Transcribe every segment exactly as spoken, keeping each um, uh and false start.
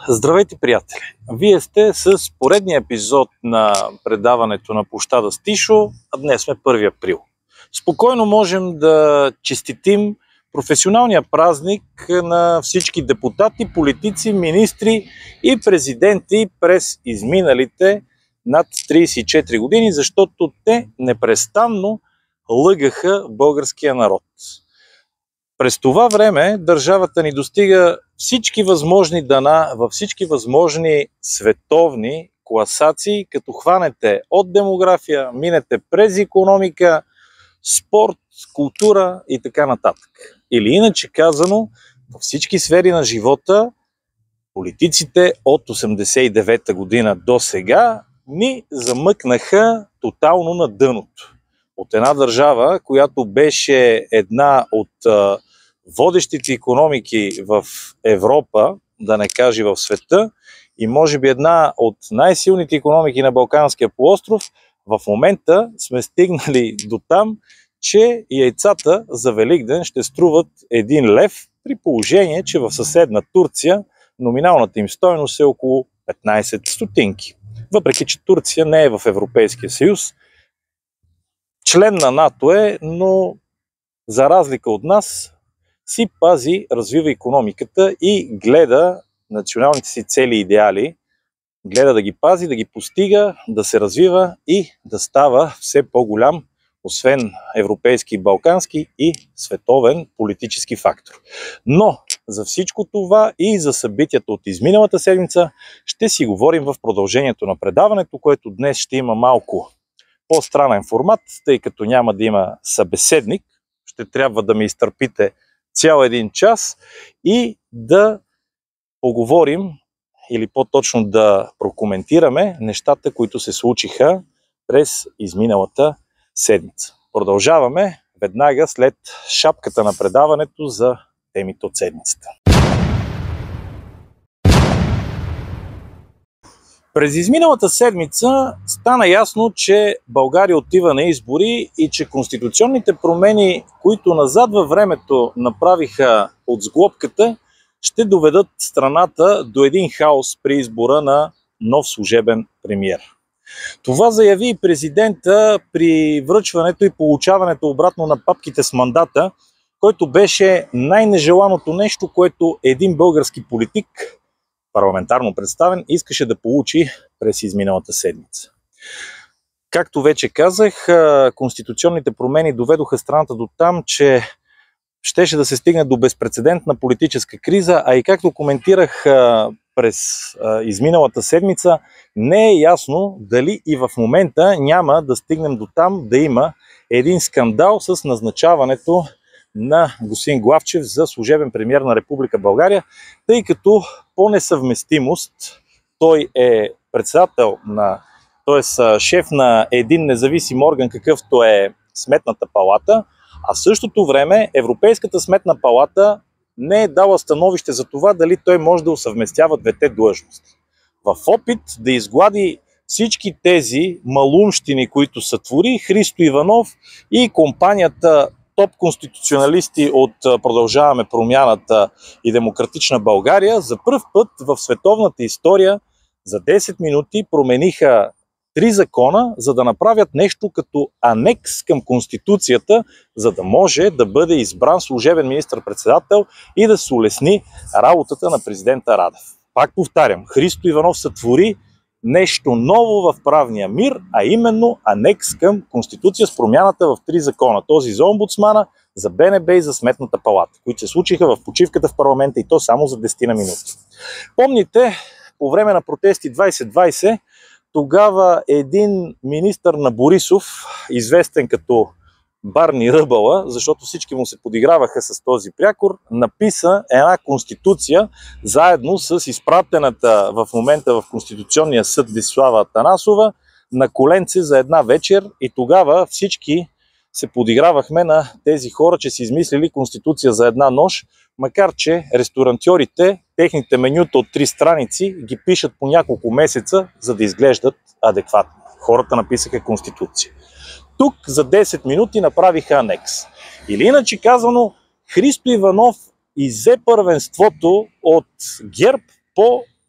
Здравейте, приятели! Вие сте с поредния епизод на предаването на площада Стишо, а днес сме първи април. Спокойно можем да честитим професионалния празник на всички депутати, политици, министри и президенти през изминалите над трийсет и четири години, защото те непрестанно лъгаха българския народ. През това време държавата ни достига всички възможни дана във всички възможни световни класации, като хванете от демография, минете през икономика, спорт, култура и така нататък. Или иначе казано, във всички сфери на живота политиците от осемдесет и девета година до сега ни замъкнаха тотално на дъното. От една държава, която беше една от а, водещите икономики в Европа, да не кажа в света, и може би една от най-силните икономики на Балканския полуостров, в момента сме стигнали до там, че яйцата за Великден ще струват един лев, при положение, че в съседна Турция номиналната им стойност е около петнайсет стотинки. Въпреки че Турция не е в Европейския съюз, член на НАТО е, но за разлика от нас си пази, развива икономиката и гледа националните си цели и идеали, гледа да ги пази, да ги постига, да се развива и да става все по-голям, освен европейски, балкански и световен политически фактор. Но за всичко това и за събитията от изминалата седмица ще си говорим в продължението на предаването, което днес ще има малко по-странен формат, тъй като няма да има събеседник. Ще трябва да ме изтърпите цял един час и да поговорим, или по-точно да прокоментираме нещата, които се случиха през изминалата седмица. Продължаваме веднага след шапката на предаването за темите от седмицата. През изминалата седмица стана ясно, че България отива на избори и че конституционните промени, които назад във времето направиха от сглобката, ще доведат страната до един хаос при избора на нов служебен премиер. Това заяви и президента при връчването и получаването обратно на папките с мандата, който беше най-нежеланото нещо, което един български политик, парламентарно представен, искаше да получи през изминалата седмица. Както вече казах, конституционните промени доведоха страната до там, че щеше да се стигне до безпрецедентна политическа криза, а и както коментирах през изминалата седмица, не е ясно дали и в момента няма да стигнем до там да има един скандал с назначаването на господин Главчев за служебен премиер на Република България, тъй като по несъвместимост той е председател на, т.е. шеф на един независим орган, какъвто е Сметната палата, а в същото време Европейската сметна палата не е дала становище за това дали той може да усъвместява двете длъжности. В опит да изглади всички тези малумщини, които сътвори, Христо Иванов и компанията топ-конституционалисти от Продължаваме промяната и Демократична България, за пръв път в световната история за десет минути промениха три закона, за да направят нещо като анекс към Конституцията, за да може да бъде избран служебен министър-председател и да се улесни работата на президента Радев. Пак повтарям, Христо Иванов сътвори нещо ново в правния мир, а именно анекс към Конституция с промяната в три закона. Този за омбудсмана, за Б Н Б и за Сметната палата, които се случиха в почивката в парламента, и то само за десет минути. Помните, по време на протести двайсет двайсет, тогава един министър на Борисов, известен като Барни Ръбала, защото всички му се подиграваха с този прякор, написа една конституция заедно с изпратената в момента в Конституционния съд Десислава Атанасова на коленце за една вечер, и тогава всички се подигравахме на тези хора, че си измислили конституция за една нощ, макар че ресторантьорите, техните менюта от три страници ги пишат по няколко месеца, за да изглеждат адекватно. Хората написаха конституция. Тук за десет минути направиха анекс. Или иначе казано, Христо Иванов иззе първенството от ГЕРБ по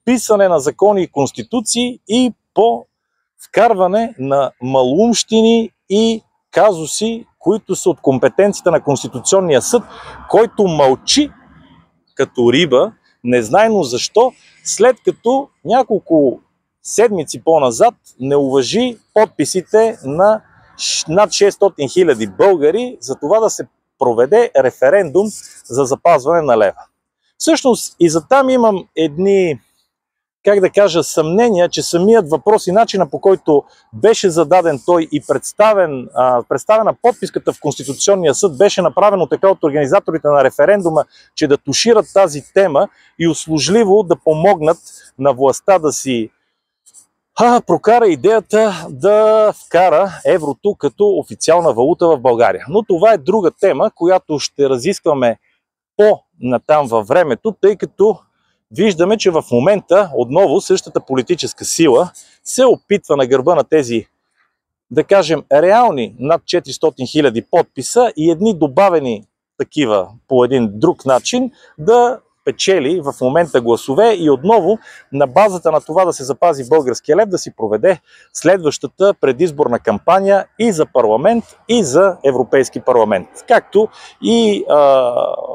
писане на закони и конституции и по вкарване на малоумщини и казуси, които са от компетенцията на Конституционния съд, който мълчи като риба, незнайно защо, след като няколко седмици по-назад не уважи подписите на над шестстотин хиляди българи за това да се проведе референдум за запазване на лева. Всъщност и за там имам едни, как да кажа, съмнения, че самият въпрос и начина, по който беше зададен той и представен, а, представена подписката в Конституционния съд, беше направено така от организаторите на референдума, че да тушират тази тема и услужливо да помогнат на властта да си а, прокара идеята да вкара еврото като официална валута в България. Но това е друга тема, която ще разискваме по-натам във времето, тъй като виждаме, че в момента отново същата политическа сила се опитва на гърба на тези, да кажем, реални над четиристотин хиляди подписа и едни добавени такива по един друг начин да печели в момента гласове и отново на базата на това да се запази българския лев да си проведе следващата предизборна кампания и за парламент, и за Европейски парламент. Както и а,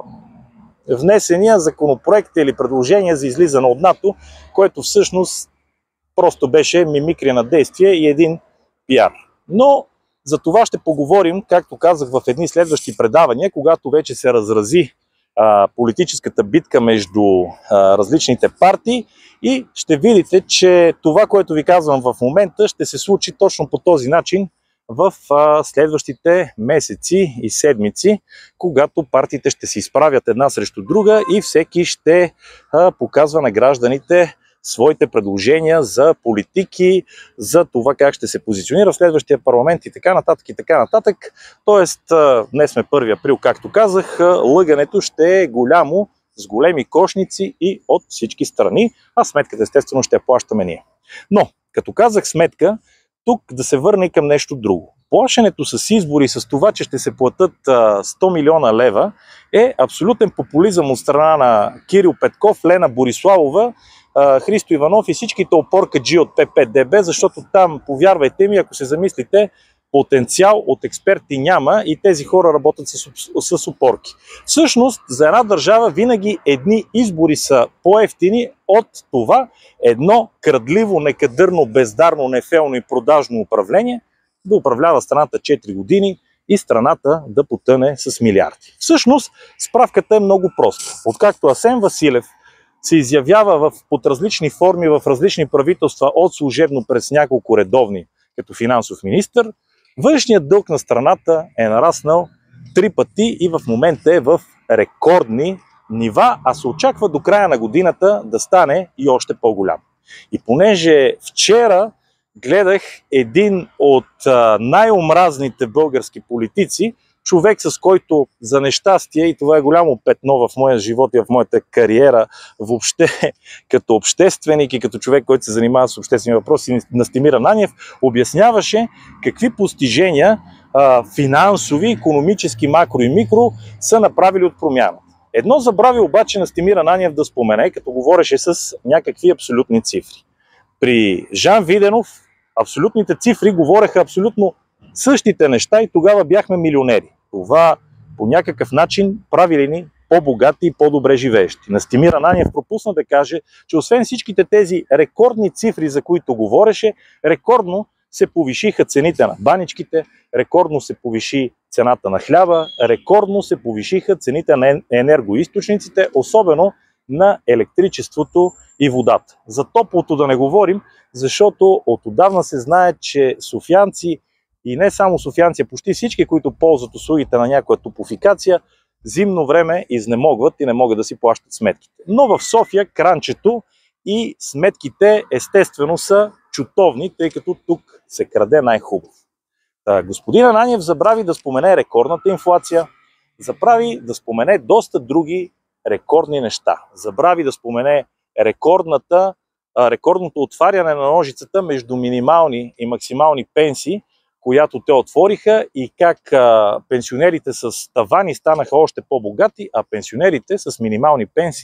внесения законопроект или предложение за излизане от НАТО, което всъщност просто беше мимикрия на действие и един пиар. Но за това ще поговорим, както казах, в едни следващи предавания, когато вече се разрази а, политическата битка между а, различните партии и ще видите, че това, което ви казвам в момента, ще се случи точно по този начин в а, следващите месеци и седмици, когато партиите ще се изправят една срещу друга и всеки ще а, показва на гражданите своите предложения за политики, за това как ще се позиционира в следващия парламент и така нататък и така нататък. Тоест, а, днес сме първи април, както казах, лъгането ще е голямо, с големи кошници и от всички страни, а сметката естествено ще я плащаме ние. Но, като казах сметка, тук да се върне и към нещо друго. Плашенето с избори, с това, че ще се платят сто милиона лева, е абсолютен популизъм от страна на Кирил Петков, Лена Бориславова, Христо Иванов и всичките опоркаджи от П П Д Б, защото там, повярвайте ми, ако се замислите, потенциал от експерти няма и тези хора работят с, с опорки. Всъщност, за една държава винаги едни избори са по-евтини от това едно крадливо, некадърно, бездарно, нефелно и продажно управление да управлява страната четири години и страната да потъне с милиарди. Всъщност, справката е много проста. Откакто Асен Василев се изявява в, под различни форми в различни правителства от служебно през няколко редовни като финансов министър, външният дълг на страната е нараснал три пъти и в момента е в рекордни нива, а се очаква до края на годината да стане и още по-голям. И понеже вчера гледах един от най-омразните български политици, човек с който за нещастие, и това е голямо петно в моя живот и в моята кариера, въобще като общественик и като човек, който се занимава с обществени въпроси, Настимир Ананиев, обясняваше какви постижения а, финансови, икономически, макро и микро са направили от промяната. Едно забрави обаче Настимир Ананиев да спомене, като говореше с някакви абсолютни цифри. При Жан Виденов абсолютните цифри говореха абсолютно същите неща и тогава бяхме милионери. Това по някакъв начин прави ли ни по-богати и по-добре живеещи. Настимир Ананиев пропусна да каже, че освен всичките тези рекордни цифри, за които говореше, рекордно се повишиха цените на баничките, рекордно се повиши цената на хляба, рекордно се повишиха цените на енергоизточниците, особено на електричеството и водата. За топлото да не говорим, защото отдавна се знае, че софиянци и не само софиянци, почти всички, които ползват услугите на някоя топлофикация, зимно време изнемогват и не могат да си плащат сметките. Но в София кранчето и сметките естествено са чутовни, тъй като тук се краде най-хубаво. Господин Ананиев забрави да спомене рекордната инфлация, забрави да спомене доста други рекордни неща. Забрави да спомене рекордната, рекордното отваряне на ножицата между минимални и максимални пенсии, която те отвориха и как а, пенсионерите с тавани станаха още по-богати, а пенсионерите с минимални пенсии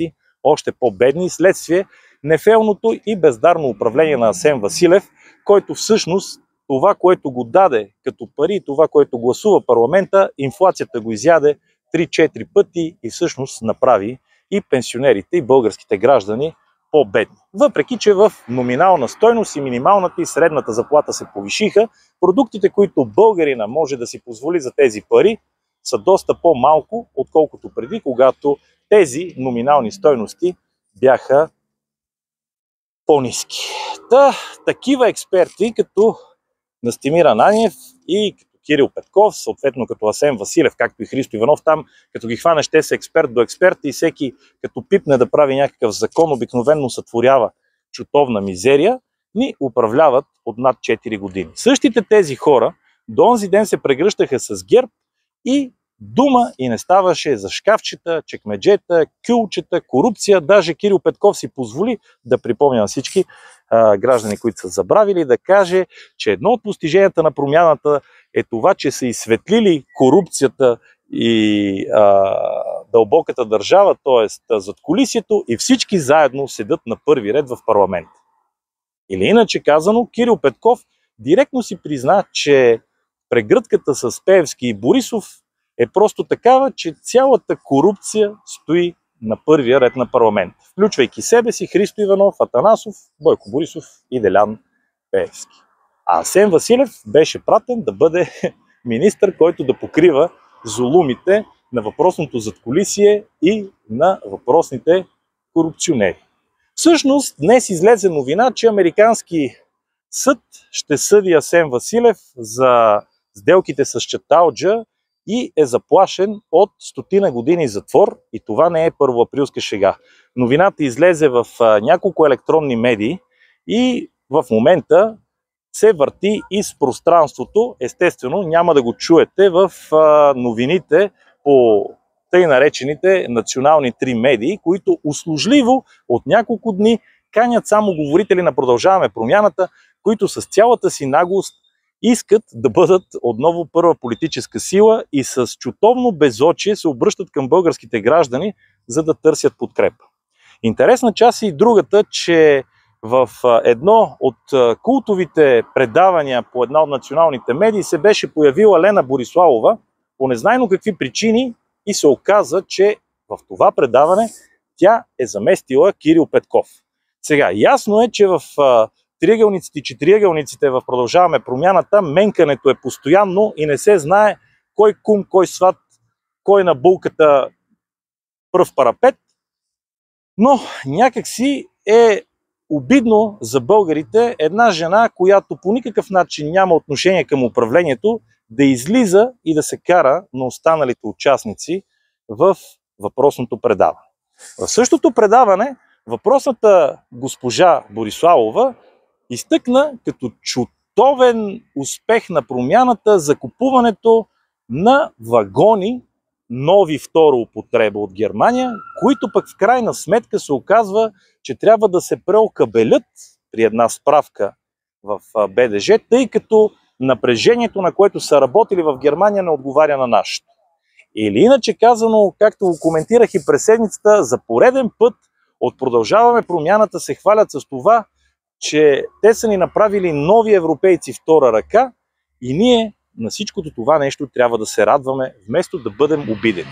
още по-бедни, следствие нефелното и бездарно управление на Асен Василев, който всъщност това, което го даде като пари, това, което гласува парламента, инфлацията го изяде три-четири пъти и всъщност направи и пенсионерите, и българските граждани по-бедни. Въпреки че в номинална стойност и минималната и средната заплата се повишиха, продуктите, които българина може да си позволи за тези пари, са доста по-малко, отколкото преди, когато тези номинални стойности бяха по-ниски. Та, такива експерти, като Настимир Ананиев и като Кирил Петков, съответно като Асен Василев, както и Христо Иванов, там като ги хванеш, те са експерт до експерт и всеки като пипне да прави някакъв закон, обикновенно сътворява чутовна мизерия, ни управляват от над четири години. Същите тези хора до онзи ден се прегръщаха с ГЕРБ и дума и не ставаше за шкафчета, чекмеджета, кюлчета, корупция. Даже Кирил Петков си позволи да припомня на всички а, граждани, които са забравили, да каже, че едно от постиженията на промяната е това, че са изсветлили корупцията и а, дълбоката държава, т.е. задкулисието, и всички заедно седат на първи ред в парламент. Или иначе казано, Кирил Петков директно си призна, че прегръдката с Пеевски и Борисов е просто такава, че цялата корупция стои на първия ред на парламент, включвайки себе си Христо Иванов, Атанасов, Бойко Борисов и Делян Пеевски. А Асен Василев беше пратен да бъде министър, който да покрива зулумите на въпросното задкулисие и на въпросните корупционери. Всъщност, днес излезе новина, че американски съд ще съди Асен Василев за сделките с Чаталджа и е заплашен от стотина години затвор, и това не е първоаприлска шега. Новината излезе в а, няколко електронни медии и в момента се върти из пространството. Естествено, няма да го чуете в а, новините по тъй наречените национални три медии, които услужливо от няколко дни канят само говорители на Продължаваме промяната, които с цялата си наглост искат да бъдат отново първа политическа сила и с чутовно безочие се обръщат към българските граждани, за да търсят подкрепа. Интересна част е и другата, че в едно от култовите предавания по една от националните медии се беше появила Лена Бориславова по незнайно какви причини и се оказа, че в това предаване тя е заместила Кирил Петков. Сега, ясно е, че в триъгълниците и четириъгълниците в Продължаваме промяната менкането е постоянно и не се знае кой кум, кой сват, кой на булката пръв парапет, но някакси е обидно за българите една жена, която по никакъв начин няма отношение към управлението, да излиза и да се кара на останалите участници в въпросното предаване. В същото предаване въпросната госпожа Бориславова изтъкна като чутовен успех на промяната закупуването на вагони нови втора употреба от Германия, които пък в крайна сметка се оказва, че трябва да се преокабелят при една справка в БДЖ, тъй като напрежението, на което са работили в Германия, не отговаря на нашето. Или иначе казано, както го коментирах и през седмицата, за пореден път от Продължаваме промяната се хвалят с това, че те са ни направили нови европейци втора ръка и ние на всичкото това нещо трябва да се радваме, вместо да бъдем обидени.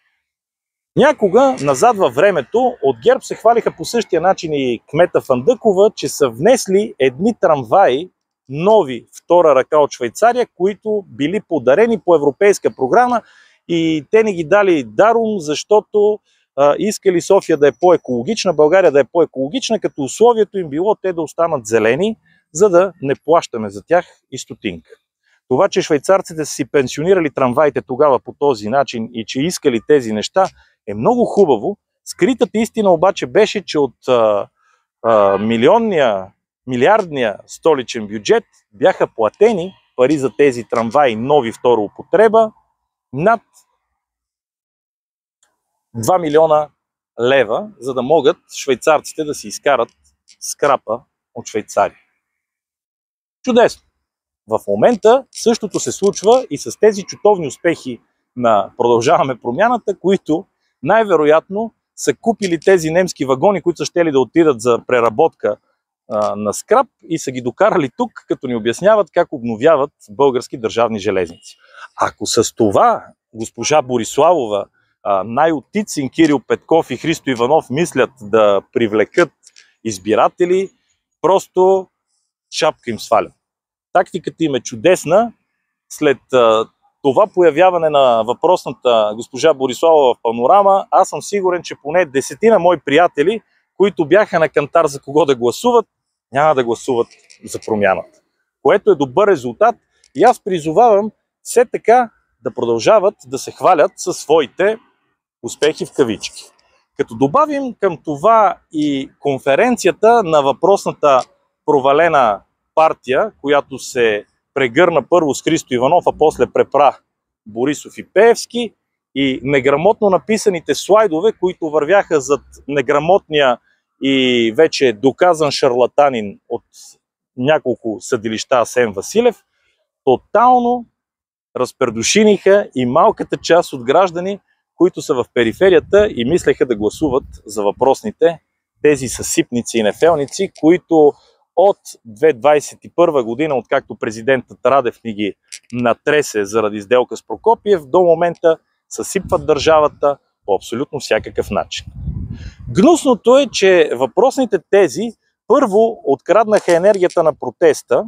Някога назад във времето от ГЕРБ се хвалиха по същия начин и кмета Фандъкова, че са внесли едни трамваи, нови втора ръка от Швейцария, които били подарени по европейска програма и те ни ги дали даром, защото а, искали София да е по-екологична, България да е по-екологична, като условието им било те да останат зелени, за да не плащаме за тях и стотинка. Това, че швейцарците са си пенсионирали трамваите тогава по този начин и че искали тези неща, е много хубаво. Скритата истина обаче беше, че от а, а, милионния, милиардния столичен бюджет бяха платени пари за тези трамваи нови втора употреба над два милиона лева, за да могат швейцарците да си изкарат скрапа от Швейцария. Чудесно! В момента същото се случва и с тези чутовни успехи на Продължаваме промяната, които най-вероятно са купили тези немски вагони, които са щели да отидат за преработка а, на скрап и са ги докарали тук, като ни обясняват как обновяват български държавни железници. Ако с това госпожа Бориславова, Найо Тицин, Кирил Петков и Христо Иванов мислят да привлекат избиратели, просто шапка им свалям. Тактиката им е чудесна. След а, това появяване на въпросната госпожа Бориславова в Панорама, аз съм сигурен, че поне десетина мои приятели, които бяха на кантар за кого да гласуват, няма да гласуват за промяната. Което е добър резултат и аз призовавам все така да продължават да се хвалят със своите успехи в кавички. Като добавим към това и конференцията на въпросната провалена партия, която се прегърна първо с Христо Иванов, а после препра Борисов и Пеевски, и неграмотно написаните слайдове, които вървяха зад неграмотния и вече доказан шарлатанин от няколко съдилища Асен Василев, тотално разпердушиниха и малката част от граждани, които са в периферията и мислеха да гласуват за въпросните тези съсипници и нефелници, които от две хиляди двадесет и първа година, откакто президентът Радев ни ги натресе заради сделка с Прокопиев, до момента съсипват държавата по абсолютно всякакъв начин. Гнусното е, че въпросните тези първо откраднаха енергията на протеста,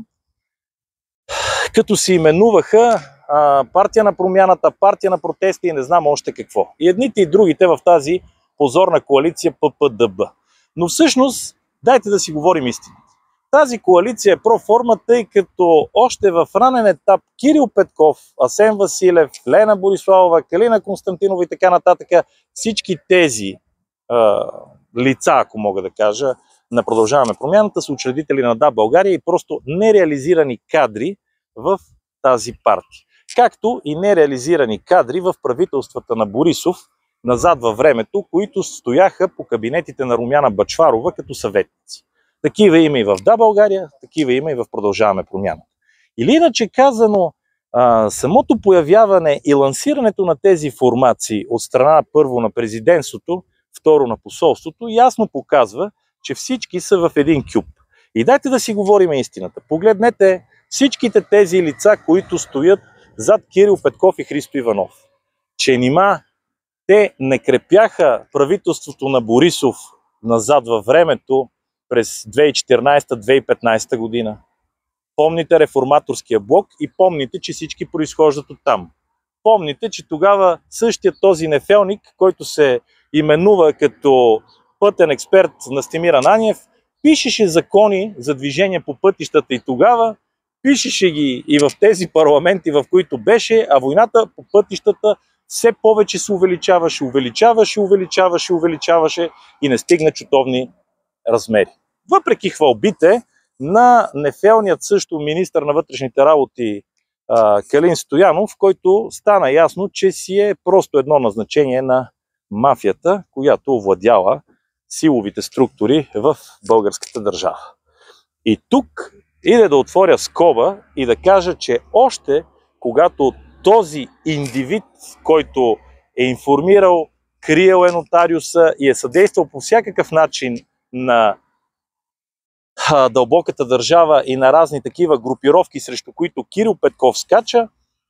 като се именуваха а, партия на промяната, партия на протести и не знам още какво. И едните и другите в тази позорна коалиция П П Д Б. Но всъщност, дайте да си говорим истина. Тази коалиция е проформа, тъй като още в ранен етап Кирил Петков, Асен Василев, Лена Бориславова, Калина Константинова и така нататък, всички тези а, лица, ако мога да кажа, на Продължаваме промяната, са учредители на Да, България и просто нереализирани кадри в тази партия. Както и нереализирани кадри в правителствата на Борисов назад във времето, които стояха по кабинетите на Румяна Бъчварова като съветници. Такива има и в Да, България, такива има и в Продължаваме промяната. Или иначе казано, а, самото появяване и лансирането на тези формации от страна първо на президентството, второ на посолството, ясно показва, че всички са в един кюп. И дайте да си говорим истината. Погледнете всичките тези лица, които стоят зад Кирил Петков и Христо Иванов. Че нима те не крепяха правителството на Борисов назад във времето през две хиляди и четиринадесета - две хиляди и петнадесета година. Помните реформаторския блок и помните, че всички произхождат оттам. Помните, че тогава същия този нефелник, който се именува като пътен експерт Настимир Ананиев, пишеше закони за движение по пътищата и тогава, пишеше ги и в тези парламенти, в които беше, а войната по пътищата все повече се увеличаваше, увеличаваше, увеличаваше, увеличаваше и не стигна чутовни размери. Въпреки хвалбите на нефелният също министър на вътрешните работи а, Калин Стоянов, който стана ясно, че си е просто едно назначение на мафията, която овладяла силовите структури в българската държава. И тук иде да отворя скоба и да кажа, че още когато този индивид, който е информирал, криел е нотариуса и е съдействал по всякакъв начин на а, дълбоката държава и на разни такива групировки, срещу които Кирил Петков скача,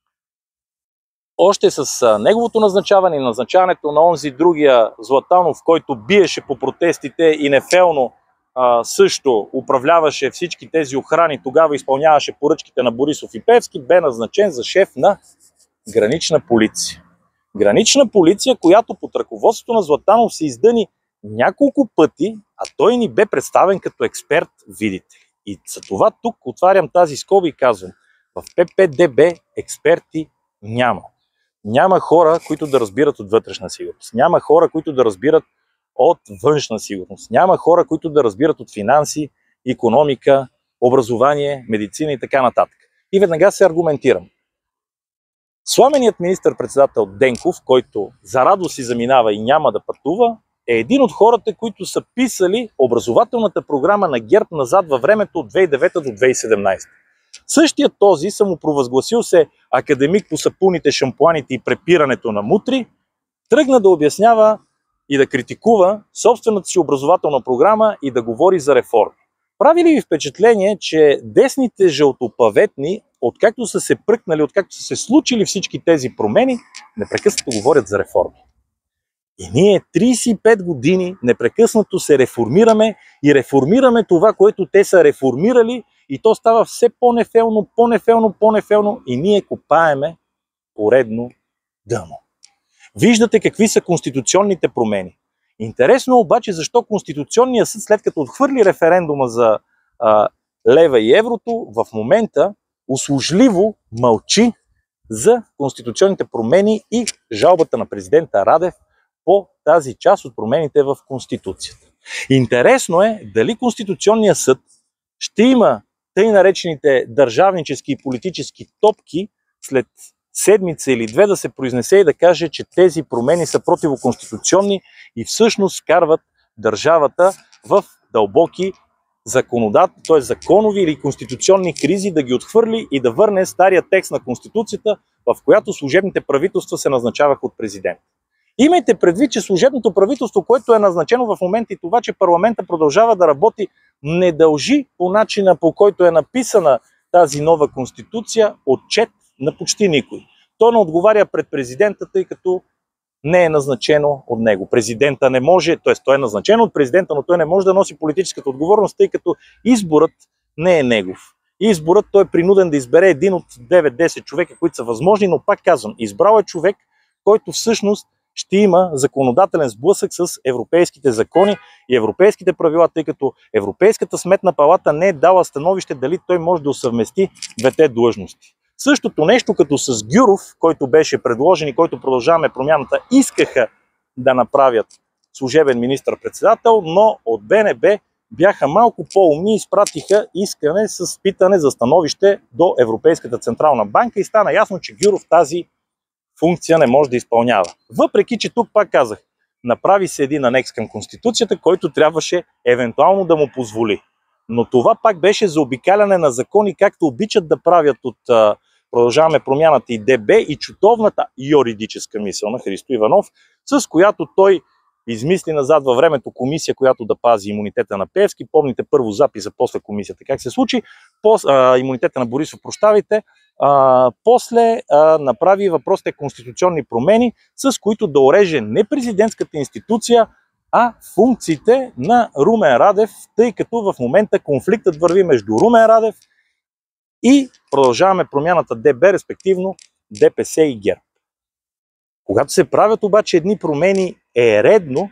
още с а, неговото назначаване и назначаването на онзи другия Златанов, който биеше по протестите и нефелно а, също управляваше всички тези охрани, тогава изпълняваше поръчките на Борисов и Пеевски, бе назначен за шеф на гранична полиция. Гранична полиция, която под ръководството на Златанов се издъни няколко пъти, а той ни бе представен като експерт, видите. И за това тук отварям тази скоба и казвам, в П П Д Б експерти няма. Няма хора, които да разбират от вътрешна сигурност. Няма хора, които да разбират от външна сигурност. Няма хора, които да разбират от финанси, икономика, образование, медицина и така нататък. И веднага се аргументирам. Сламеният министър-председател Денков, който за радост си заминава и няма да пътува, е един от хората, които са писали образователната програма на ГЕРБ назад във времето от две хиляди и девета до две хиляди и седемнадесета. Същият този самопровъзгласил се академик по сапуните, шампуаните и препирането на мутри, тръгна да обяснява и да критикува собствената си образователна програма и да говори за реформи. Прави ли ви впечатление, че десните жълтопаветни, откакто са се пръкнали, откакто са се случили всички тези промени, непрекъснато говорят за реформи? И ние трийсет и пет години непрекъснато се реформираме и реформираме това, което те са реформирали, и то става все по-нефелно, по-нефелно, по-нефелно и ние копаеме поредно дъно. Виждате какви са конституционните промени. Интересно обаче защо Конституционният съд, след като отхвърли референдума за а, лева и еврото, в момента услужливо мълчи за конституционните промени и жалбата на президента Радев по тази част от промените в Конституцията. Интересно е дали Конституционният съд ще има тъй наречените държавнически и политически топки след седмица или две да се произнесе и да каже, че тези промени са противоконституционни и всъщност вкарват държавата в дълбоки законодателни, т.е. законови или конституционни кризи, да ги отхвърли и да върне стария текст на Конституцията, в която служебните правителства се назначаваха от президент. Имайте предвид, че служебното правителство, което е назначено в момента, и това, че парламента продължава да работи, не дължи по начина, по който е написана тази нова конституция, отчет на почти никой. Той не отговаря пред президента, тъй като не е назначено от него. Президента не може, т.е. той е назначен от президента, но той не може да носи политическата отговорност, тъй като изборът не е негов. Изборът той е принуден да избере един от девет-десет човека, които са възможни, но пак казвам, избрал е човек, който всъщност ще има законодателен сблъсък с европейските закони и европейските правила, тъй като Европейската сметна палата не е дала становище дали той може да усъвмести двете длъжности. Същото нещо като с Гюров, който беше предложен и който Продължаваме промяната искаха да направят служебен министър-председател, но от БНБ бяха малко по-умни и изпратиха искане с питане за становище до Европейската централна банка и стана ясно, че Гюров тази функция не може да изпълнява. Въпреки, че тук пак казах, направи се един анекс към Конституцията, който трябваше евентуално да му позволи. Но това пак беше заобикаляне на закони, както обичат да правят от а, Продължаваме промяната и ДБ и чутовната юридическа мисъл на Христо Иванов, с която той измисли назад във времето комисия, която да пази имунитета на Пеевски. Помните първо записа, после комисията как се случи. Пос, а, имунитета на Борисов, прощавайте. А, после а, направи въпросите конституционни промени, с които да уреже не президентската институция, а функциите на Румен Радев, тъй като в момента конфликтът върви между Румен Радев и Продължаваме промяната ДБ, респективно ДПС и ГЕРБ. Когато се правят обаче едни промени, е редно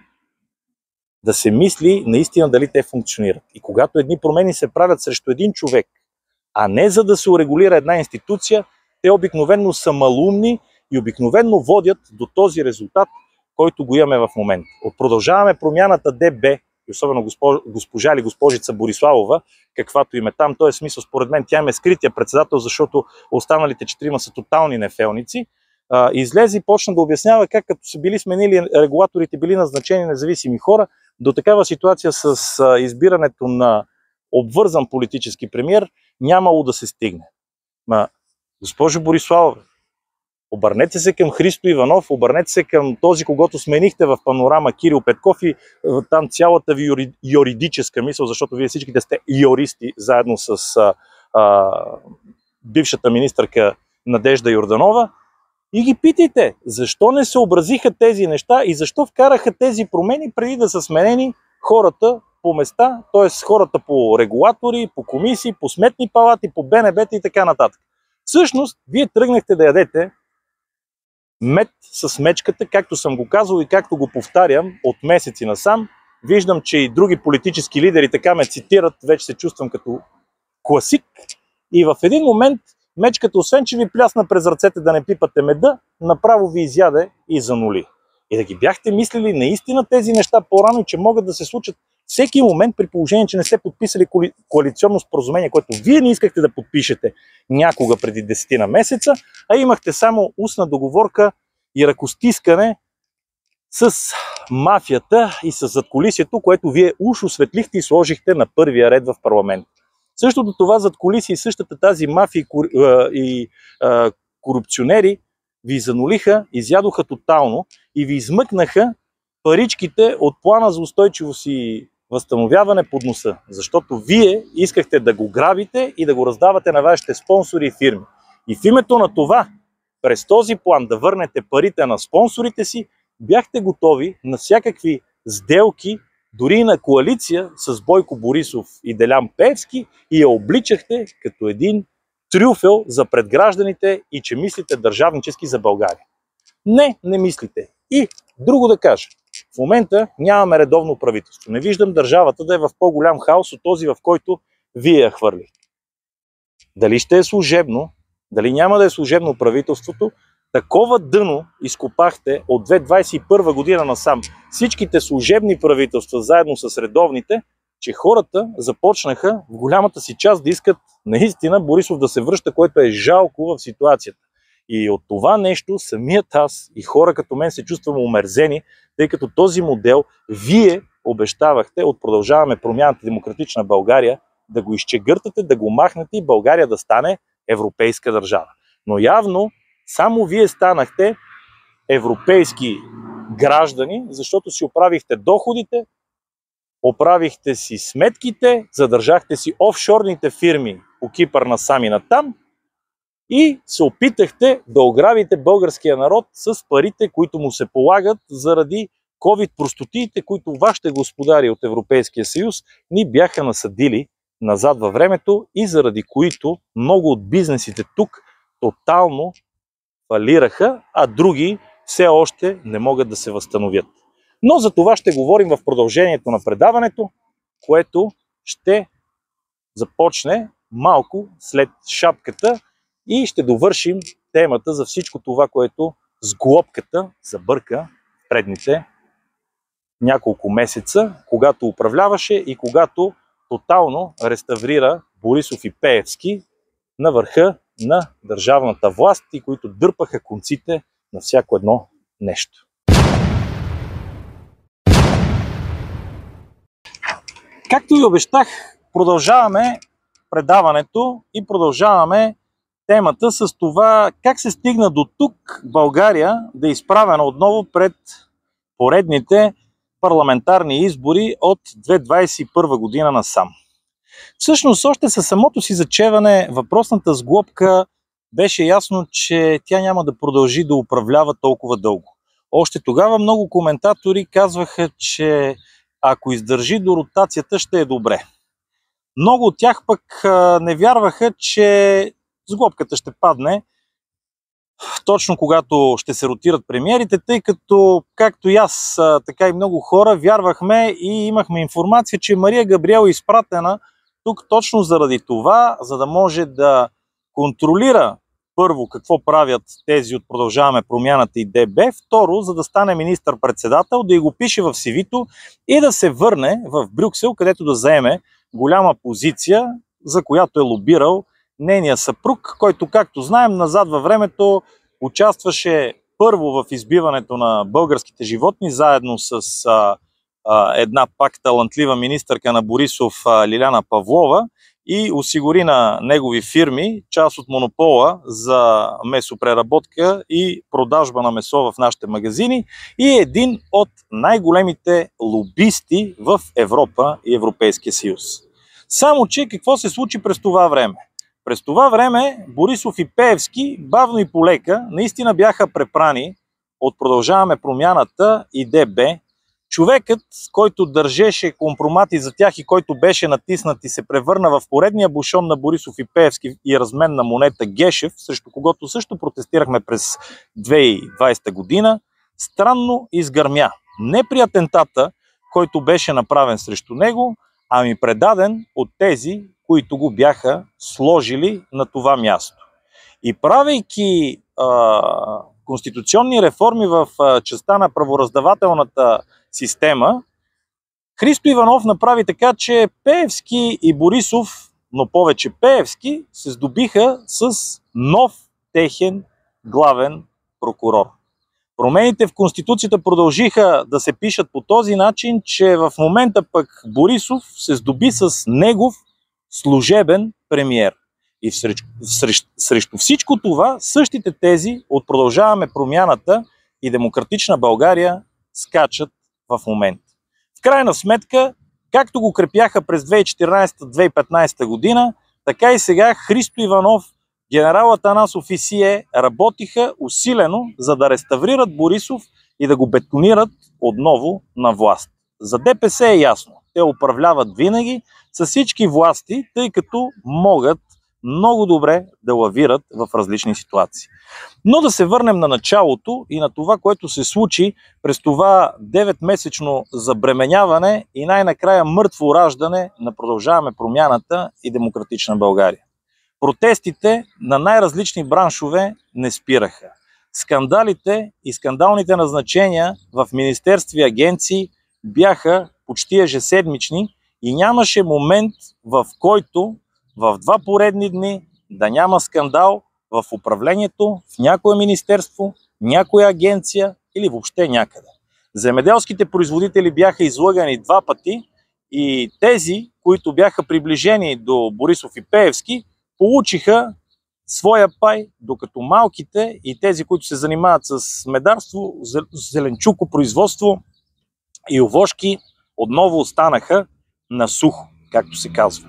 да се мисли наистина дали те функционират. И когато едни промени се правят срещу един човек, а не за да се урегулира една институция, те обикновенно са малумни и обикновенно водят до този резултат, който го имаме в момента. От Продължаваме промяната ДБ, и особено госпожа или госпожица Бориславова, каквато им е там, т.е. смисъл, според мен тя им е скрития председател, защото останалите четирима са тотални нефелници, излезе и почна да обяснява как като са били сменили регулаторите, били назначени независими хора, до такава ситуация с избирането на обвързан политически премиер нямало да се стигне. Ма, госпожо Бориславова, обърнете се към Христо Иванов, обърнете се към този, когото сменихте в Панорама, Кирил Петков, и там цялата ви юри, юридическа мисъл, защото вие всичките сте юристи, заедно с а, а, бившата министърка Надежда Йорданова, и ги питайте, защо не съобразиха тези неща и защо вкараха тези промени преди да са сменени хората по места, т.е. хората по регулатори, по комисии, по сметни палати, по БНБ-та и така нататък. Всъщност, вие тръгнахте да ядете мед с мечката, както съм го казал и както го повтарям от месеци насам. Виждам, че и други политически лидери така ме цитират, вече се чувствам като класик. И в един момент мечката, освен че ви плясна през ръцете да не пипате меда, направо ви изяде и занули. И да ги бяхте мислили наистина тези неща по-рано, че могат да се случат всеки момент, при положение, че не сте подписали коалиционно споразумение, което вие не искахте да подпишете някога преди десетина месеца, а имахте само устна договорка и ръкостискане с мафията и с задкулисието, което вие уж осветлихте и сложихте на първия ред в парламент. Същото това задкулисие и същата тази мафия и а, корупционери ви занулиха, изядоха тотално и ви измъкнаха паричките от плана за устойчивост и възстановяване под носа. Защото вие искахте да го грабите и да го раздавате на вашите спонсори и фирми. И в името на това, през този план да върнете парите на спонсорите си, бяхте готови на всякакви сделки, дори и на коалиция с Бойко Борисов и Делян Пеевски, и я обличахте като един трюфел за пред гражданите и че мислите държавнически за България. Не, не мислите. И друго да кажа. В момента нямаме редовно правителство. Не виждам държавата да е в по-голям хаос от този, в който вие я хвърлихте. Дали ще е служебно, дали няма да е служебно правителството, такова дъно изкопахте от две хиляди двадесет и първа година насам всичките служебни правителства заедно с редовните, че хората започнаха в голямата си част да искат наистина Борисов да се връща, което е жалко в ситуацията. И от това нещо самият аз и хора като мен се чувстваме омерзени, тъй като този модел вие обещавахте от Продължаваме промяната Демократична България да го изчегъртате, да го махнете и България да стане европейска държава. Но явно само вие станахте европейски граждани, защото си оправихте доходите, оправихте си сметките, задържахте си офшорните фирми по Кипър насам и натам и се опитахте да ограбите българския народ с парите, които му се полагат заради ковид-простотиите, които вашите господари от Европейския съюз ни бяха насадили назад във времето и заради които много от бизнесите тук тотално фалираха, а други все още не могат да се възстановят. Но за това ще говорим в продължението на предаването, което ще започне малко след шапката и ще довършим темата за всичко това, което с глобката забърка предните няколко месеца, когато управляваше и когато тотално реставрира Борисов и Пеевски на върха на държавната власт и които дърпаха конците на всяко едно нещо. Както и обещах, продължаваме предаването и продължаваме темата с това как се стигна до тук България да е изправена отново пред поредните парламентарни избори от две хиляди двадесет и първа година насам. Всъщност, още със самото си зачеване, въпросната сглобка беше ясно, че тя няма да продължи да управлява толкова дълго. Още тогава много коментатори казваха, че ако издържи до ротацията, ще е добре. Много от тях пък не вярваха, че сглобката ще падне точно когато ще се ротират премиерите, тъй като, както и аз, така и много хора, вярвахме и имахме информация, че Мария Габриел е изпратена тук точно заради това, за да може да контролира първо какво правят тези от Продължаваме промяната и ДБ, второ, за да стане министър-председател, да й го пише в си ви-то и да се върне в Брюксел, където да заеме голяма позиция, за която е лобирал нейния съпруг, който, както знаем, назад във времето участваше първо в избиването на българските животни, заедно с а, а, една пак талантлива министърка на Борисов а, Лиляна Павлова, и осигури на негови фирми част от монопола за месопреработка и продажба на месо в нашите магазини и е един от най-големите лобисти в Европа и Европейския съюз. Само че какво се случи през това време? През това време Борисов и Пеевски бавно и полека наистина бяха препрани от Продължаваме промяната и ДБ. Човекът, който държеше компромати за тях и който беше натиснат и се превърна в поредния бушон на Борисов и Пеевски и разменна монета Гешев, срещу когото също протестирахме през две хиляди и двадесета година, странно изгърмя. Не при атентата, който беше направен срещу него, ами предаден от тези, които го бяха сложили на това място. И правейки а, конституционни реформи в а, частта на правораздавателната система, Христо Иванов направи така, че Пеевски и Борисов, но повече Пеевски, се здобиха с нов техен главен прокурор. Промените в Конституцията продължиха да се пишат по този начин, че в момента пък Борисов се здоби с негов служебен премиер. И срещу, срещу, срещу всичко това същите тези от Продължаваме промяната и Демократична България скачат в момента. В крайна сметка, както го крепяха през две хиляди и четиринадесета - две хиляди и петнадесета година, така и сега Христо Иванов, генерал Атанасов и Сие работиха усилено, за да реставрират Борисов и да го бетонират отново на власт. За ДПС е ясно. Те управляват винаги с всички власти, тъй като могат много добре да лавират в различни ситуации. Но да се върнем на началото и на това, което се случи през това деветмесечно забременяване и най-накрая мъртво раждане на Продължаваме промяната и Демократична България. Протестите на най-различни браншове не спираха. Скандалите и скандалните назначения в министерства и агенции бяха почти ежеседмични и нямаше момент, в който в два поредни дни да няма скандал в управлението, в някое министерство, някоя агенция или въобще някъде. Земеделските производители бяха излъгани два пъти и тези, които бяха приближени до Борисов и Пеевски, получиха своя пай, докато малките и тези, които се занимават с медарство, зеленчукопроизводство и овошки, отново останаха на сухо, както се казва.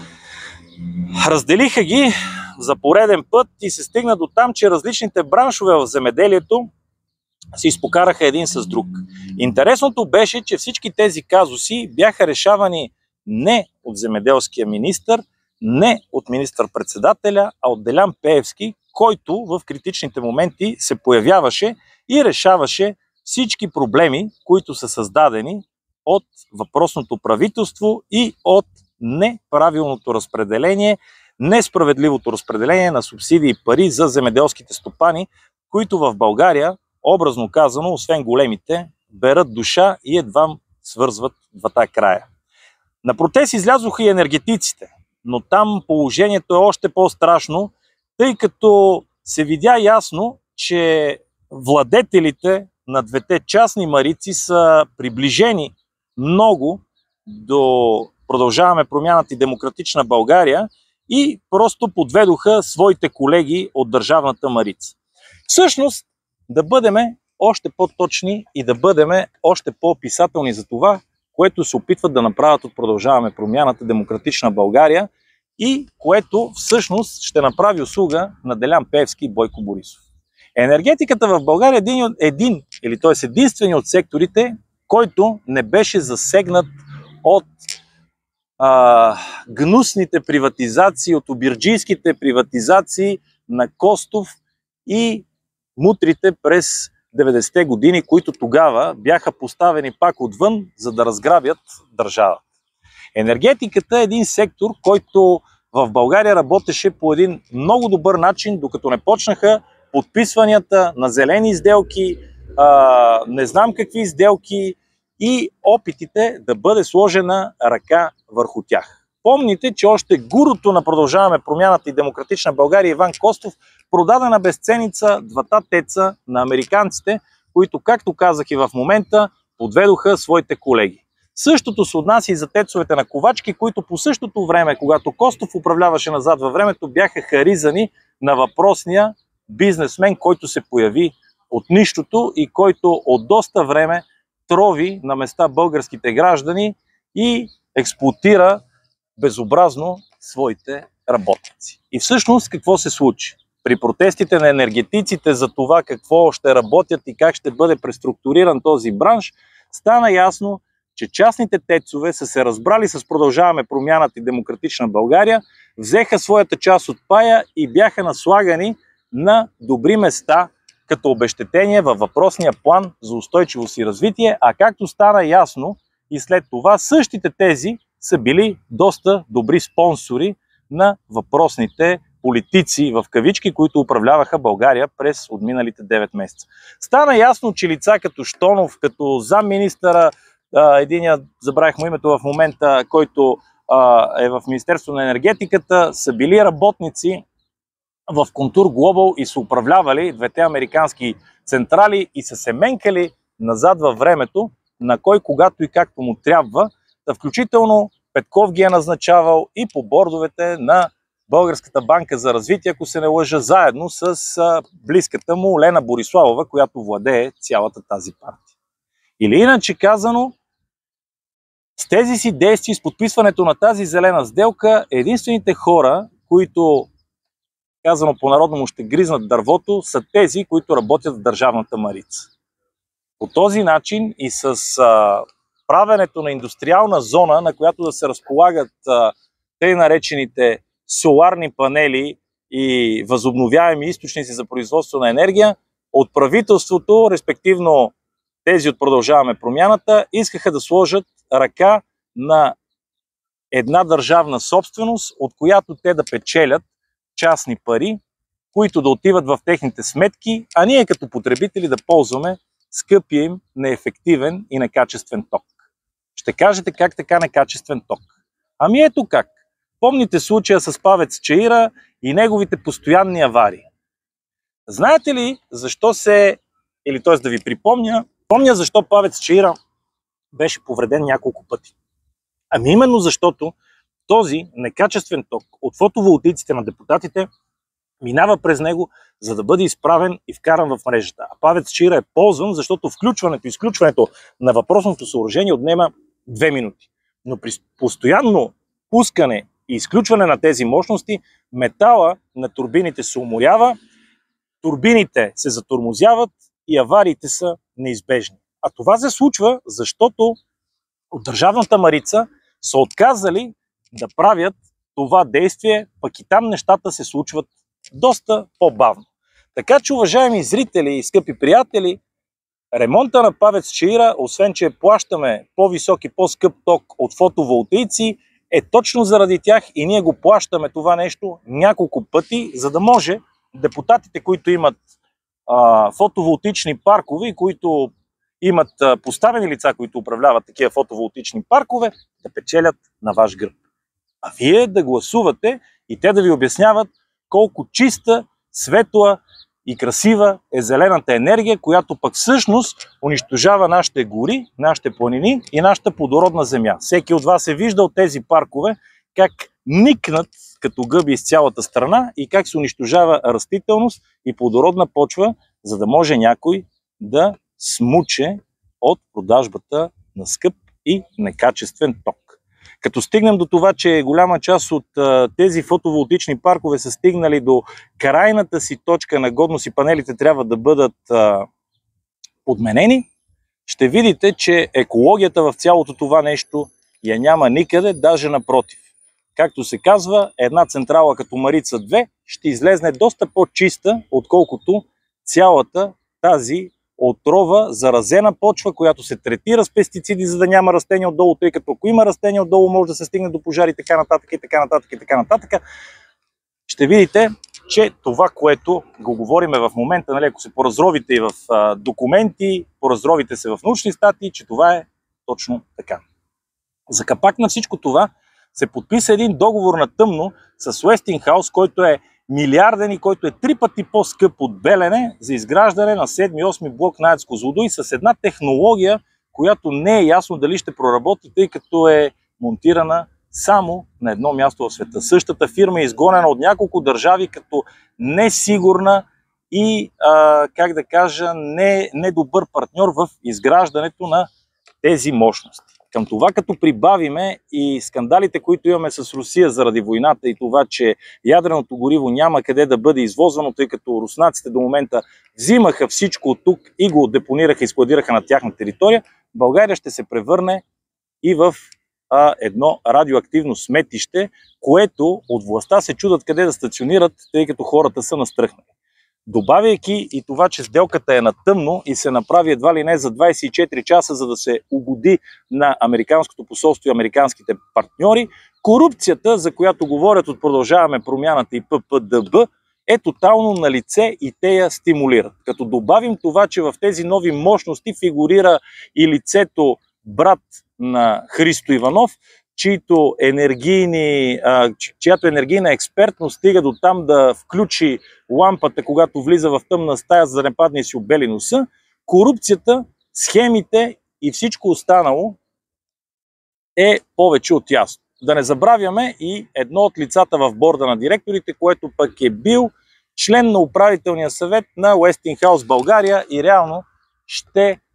Разделиха ги за пореден път и се стигна до там, че различните браншове в земеделието се изпокараха един с друг. Интересното беше, че всички тези казуси бяха решавани не от земеделския министър, не от министър-председателя, а от Делян Пеевски, който в критичните моменти се появяваше и решаваше всички проблеми, които са създадени от въпросното правителство и от неправилното разпределение, несправедливото разпределение на субсидии и пари за земеделските стопани, които в България, образно казано, освен големите, берат душа и едва свързват двата края. На протест излязоха и енергетиците, но там положението е още по-страшно, тъй като се видя ясно, че владетелите на двете частни марици са приближени много до Продължаваме промяната и Демократична България и просто подведоха своите колеги от държавната марица. Всъщност, да бъдем още по-точни и да бъдем още по-описателни за това, което се опитват да направят от Продължаваме промяната Демократична България и което всъщност ще направи услуга на Делян Пеевски и Бойко Борисов. Енергетиката в България е един, един или т.е. единствени от секторите, който не беше засегнат от а, гнусните приватизации, от обирджийските приватизации на Костов и мутрите през деветдесетте години, които тогава бяха поставени пак отвън, за да разграбят държавата. Енергетиката е един сектор, който в България работеше по един много добър начин, докато не почнаха подписванията на зелени сделки, а, не знам какви сделки и опитите да бъде сложена ръка върху тях. Помните, че още гурото на Продължаваме промяната и Демократична България Иван Костов продаде на безценица двата теца на американците, които, както казах и в момента, подведоха своите колеги. Същото се отнася и за тецовете на Ковачки, които по същото време, когато Костов управляваше назад във времето, бяха харизани на въпросния бизнесмен, който се появи от нищото и който от доста време трови на места българските граждани и експлоатира безобразно своите работници. И всъщност какво се случи? При протестите на енергетиците за това какво ще работят и как ще бъде преструктуриран този бранш, стана ясно, че частните тецове са се разбрали с Продължаваме промяната и Демократична България, взеха своята част от пая и бяха наслагани на добри места като обезщетение във въпросния план за устойчивост и развитие, а както стана ясно и след това, същите тези са били доста добри спонсори на въпросните политици в кавички, които управляваха България през отминалите девет месеца. Стана ясно, че лица като Щонов, като замминистъра, единия, забравих му името в момента, който е в Министерството на енергетиката, са били работници в Контур Глобал и са управлявали двете американски централи и са се менкали назад във времето, на кой когато и както му трябва, да включително Петков ги е назначавал и по бордовете на Българската банка за развитие, ако се не лъжа, заедно с близката му Лена Бориславова, която владее цялата тази партия. Или иначе казано, с тези си действия, с подписването на тази зелена сделка, единствените хора, които, казано по-народному, ще гризнат дървото, са тези, които работят в държавната марица. По този начин и с а, правенето на индустриална зона, на която да се разполагат а, тъй наречените соларни панели и възобновяеми източници за производство на енергия, от правителството, респективно тези от Продължаваме промяната, искаха да сложат ръка на една държавна собственост, от която те да печелят частни пари, които да отиват в техните сметки, а ние като потребители да ползваме скъпия им неефективен и некачествен ток. Ще кажете как така некачествен ток? Ами ето как. Помните случая с Павец Чаира и неговите постоянни аварии. Знаете ли защо се, или т.е. да ви припомня, помня защо Павец Чаира беше повреден няколко пъти. Ами именно защото този некачествен ток от фотоволтаиците на депутатите минава през него, за да бъде изправен и вкаран в мрежата. А Павец Чаира е ползван, защото включването и изключването на въпросното съоръжение отнема две минути. Но при постоянно пускане и изключване на тези мощности, метала на турбините се уморява, турбините се затормозяват и авариите са неизбежни. А това се случва, защото от държавната марица са отказали да правят това действие, пък и там нещата се случват доста по-бавно. Така че, уважаеми зрители и скъпи приятели, ремонта на Павец Чаира, освен че плащаме по-висок и по-скъп ток от фотоволтаици, е точно заради тях и ние го плащаме това нещо няколко пъти, за да може депутатите, които имат а, фотоволтични паркове и които имат а, поставени лица, които управляват такива фотоволтични паркове, да печелят на ваш гръб. А вие да гласувате и те да ви обясняват колко чиста, светла и красива е зелената енергия, която пък всъщност унищожава нашите гори, нашите планини и нашата плодородна земя. Всеки от вас е виждал тези паркове, как никнат като гъби из цялата страна и как се унищожава растителност и плодородна почва, за да може някой да смуче от продажбата на скъп и некачествен ток. Като стигнем до това, че голяма част от а, тези фотоволтични паркове са стигнали до крайната си точка на годност и панелите трябва да бъдат а, подменени, ще видите, че екологията в цялото това нещо я няма никъде, даже напротив. Както се казва, една централа като Марица две ще излезне доста по-чиста, отколкото цялата тази отрова, заразена почва, която се третира с пестициди, за да няма растения отдолу, тъй като ако има растения отдолу, може да се стигне до пожари и така нататък и така нататък и така нататък. Ще видите, че това, което го говориме в момента, нали, ако се поразровите и в а, документи, поразровите се в научни статии, че това е точно така. За капак на всичко това се подписа един договор на тъмно с Westinghouse, който е милиарден и който е три пъти по-скъп от Белене за изграждане на седми и осми блок на АЕЦ Козлодуй с една технология, която не е ясно дали ще проработи, тъй като е монтирана само на едно място в света. Същата фирма е изгонена от няколко държави като несигурна и, а, как да кажа, не, недобър партньор в изграждането на тези мощности. Към това, като прибавиме и скандалите, които имаме с Русия заради войната и това, че ядреното гориво няма къде да бъде извозвано, тъй като руснаците до момента взимаха всичко от тук и го депонираха и складираха на тяхна територия, България ще се превърне и в а, едно радиоактивно сметище, което от властта се чудат къде да стационират, тъй като хората са настръхнали. Добавяйки и това, че сделката е на тъмно и се направи едва ли не за двайсет и четири часа, за да се угоди на американското посолство и американските партньори, корупцията, за която говорят от Продължаваме промяната и П П Д Б, е тотално на лице и те я стимулират. Като добавим това, че в тези нови мощности фигурира и лицето брат на Христо Иванов, чието енергийни, чиято енергийна експертност стига до там да включи лампата, когато влиза в тъмна стая, за да не падне и си обели носа, корупцията, схемите и всичко останало е повече от ясно. Да не забравяме и едно от лицата в борда на директорите, което пък е бил член на управителния съвет на Westinghouse България и реално ще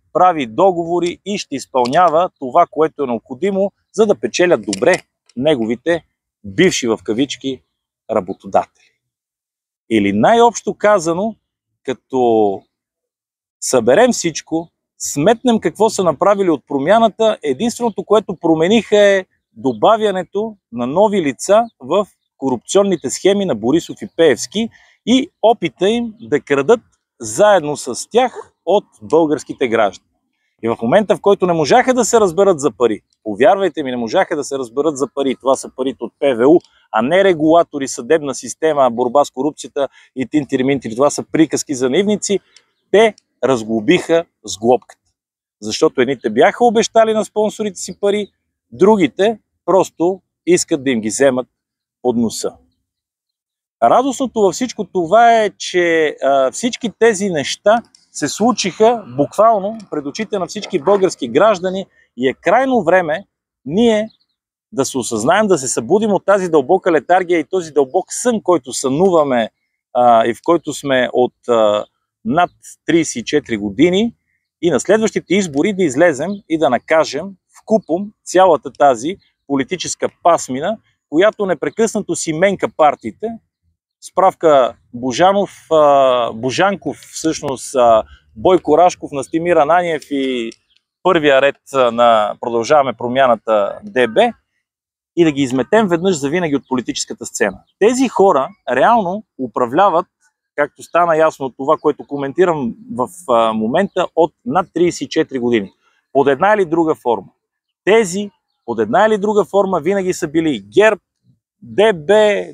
прави договори и ще изпълнява това, което е необходимо, за да печелят добре неговите бивши в кавички работодатели. Или най-общо казано, като съберем всичко, сметнем какво са направили от промяната, единственото, което промениха е добавянето на нови лица в корупционните схеми на Борисов и Пеевски и опита им да крадат заедно с тях от българските граждани. И в момента, в който не можаха да се разберат за пари, повярвайте ми, не можаха да се разберат за пари, това са парите от П В У, а не регулатори, съдебна система, борба с корупцията и тинтири-минтири, това са приказки за наивници, те разглобиха с глобката. Защото едните бяха обещали на спонсорите си пари, другите просто искат да им ги вземат под носа. Радостното във всичко това е, че а, всички тези неща се случиха буквално пред очите на всички български граждани и е крайно време ние да се осъзнаем, да се събудим от тази дълбока летаргия и този дълбок сън, който сънуваме а, и в който сме от а, над трийсет и четири години и на следващите избори да излезем и да накажем вкупом цялата тази политическа пасмина, която непрекъснато си менка партиите. Справка Божанов, Божанков, всъщност Бойко Рашков, Настимир Ананиев и първия ред на Продължаваме промяната Д Б и да ги изметем веднъж завинаги от политическата сцена. Тези хора реално управляват, както стана ясно от това, което коментирам в момента, от над трийсет и четири години. Под една или друга форма. Тези под една или друга форма винаги са били ГЕРБ, Д Б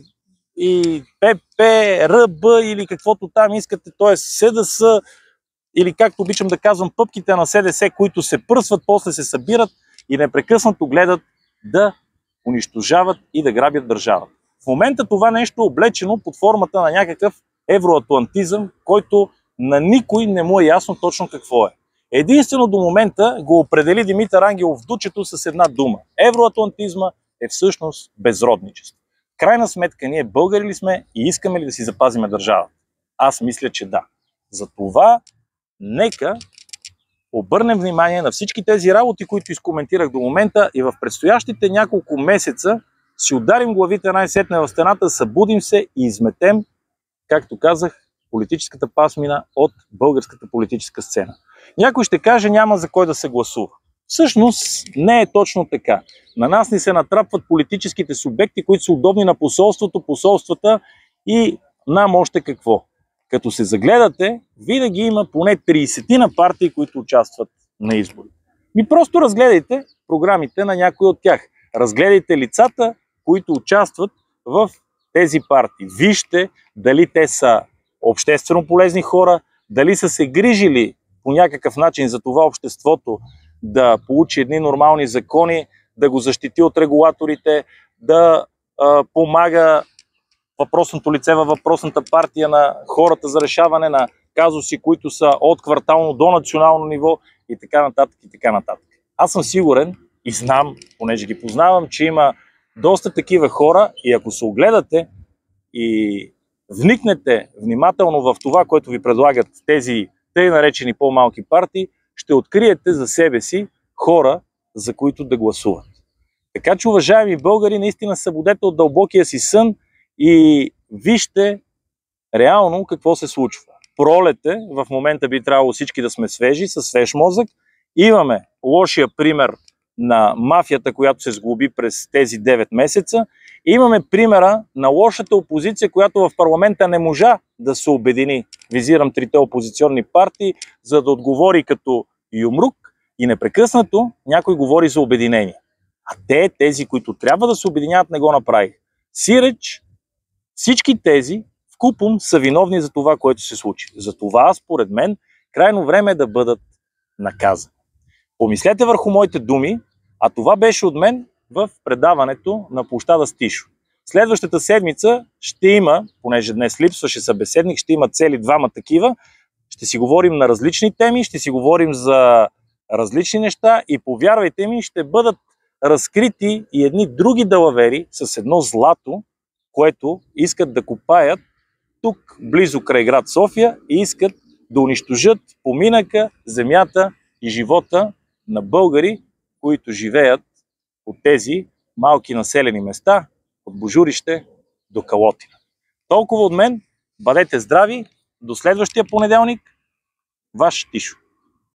и П П, Р Б или каквото там искате, т.е. С Д С или както обичам да казвам пъпките на С Д С, които се пръсват, после се събират и непрекъснато гледат да унищожават и да грабят държавата. В момента това нещо е облечено под формата на някакъв евроатлантизъм, който на никой не му е ясно точно какво е. Единствено до момента го определи Димитър Ангелов в дучето с една дума. Евроатлантизма е всъщност безродничество. В крайна сметка ние българи ли сме и искаме ли да си запазиме държавата? Аз мисля, че да. Затова нека обърнем внимание на всички тези работи, които изкоментирах до момента и в предстоящите няколко месеца си ударим главите най-сетне в стената, събудим се и изметем, както казах, политическата пасмина от българската политическа сцена. Някой ще каже, няма за кой да се гласува. Всъщност не е точно така. На нас ни се натрапват политическите субекти, които са удобни на посолството, посолствата и нам още какво. Като се загледате, винаги има поне трийсет на партии, които участват на избори. И просто разгледайте програмите на някои от тях. Разгледайте лицата, които участват в тези партии. Вижте дали те са обществено полезни хора, дали са се грижили по някакъв начин за това обществото да получи едни нормални закони, да го защити от регулаторите, да а, помага въпросното лице във въпросната партия на хората за решаване на казуси, които са от квартално до национално ниво и така нататък и така нататък. Аз съм сигурен и знам, понеже ги познавам, че има доста такива хора и ако се огледате и вникнете внимателно в това, което ви предлагат тези тъй наречени по-малки партии, ще откриете за себе си хора, за които да гласуват. Така че, уважаеми българи, наистина събудете от дълбокия си сън и вижте реално какво се случва. Пролете, в момента би трябвало всички да сме свежи, със свеж мозък. Имаме лошия пример на мафията, която се сглоби през тези девет месеца. Имаме примера на лошата опозиция, която в парламента не можа да се обедини. Визирам трите опозиционни партии, за да отговори като юмрук и непрекъснато някой говори за обединение. А те, тези, които трябва да се обединяват, не го направих. Сиреч, всички тези вкупом са виновни за това, което се случи. Затова, според мен, крайно време е да бъдат наказани. Помислете върху моите думи, а това беше от мен в предаването на площада Стишо. Следващата седмица ще има, понеже днес липсваше събеседник, ще има цели двама такива. Ще си говорим на различни теми, ще си говорим за различни неща и повярвайте ми, ще бъдат разкрити и едни други далавери с едно злато, което искат да копаят тук, близо край град София и искат да унищожат поминъка, земята и живота на българи, които живеят от тези малки населени места, от Божурище до Калотина. Толкова от мен, бъдете здрави, до следващия понеделник, ваш Тишо.